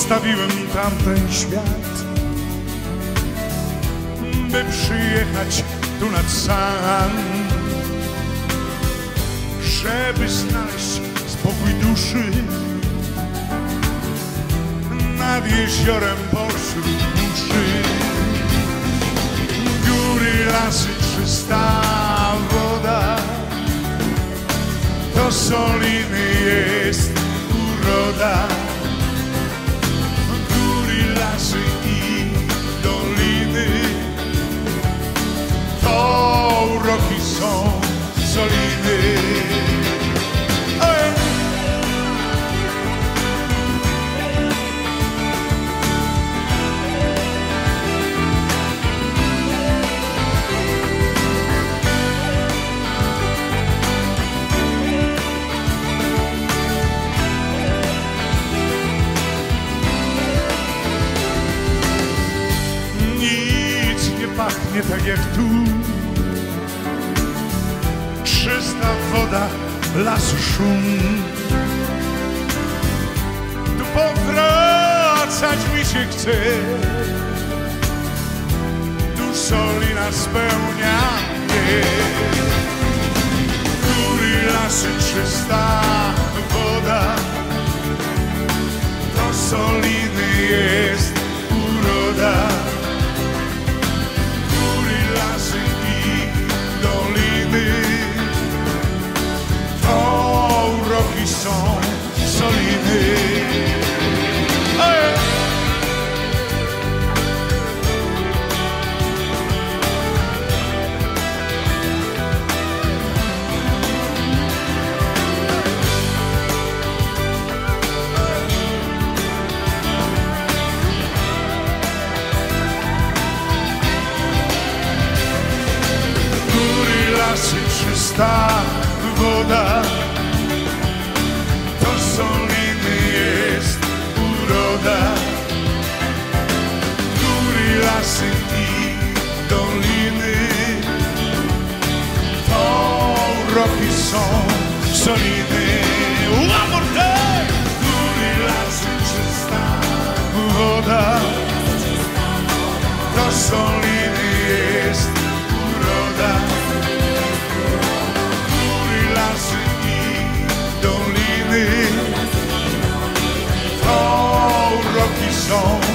Zostawiłem tamten świat, by przyjechać tu nad sam, żeby znaleźć spokój duszy nad jeziorem pośród mszy. Góry, lasy, czysta woda, to soliny jest uroda. Góry, lasy i doliny, to uroki są soliny. Pachnie tak jak tu, czysta woda, lasu szum. Tu powracać mi się chce, tu solina spełnia mnie. Góry, lasy, czysta woda, to soliny jest uroda. Są soliny. Góry, lasy, czysta woda, soliny jest uroda. Góry, lasy i doliny, to uroki są soliny. One more time! Góry, lasy, czysta woda, to soliny jest uroda. Góry, lasy i doliny, to uroki są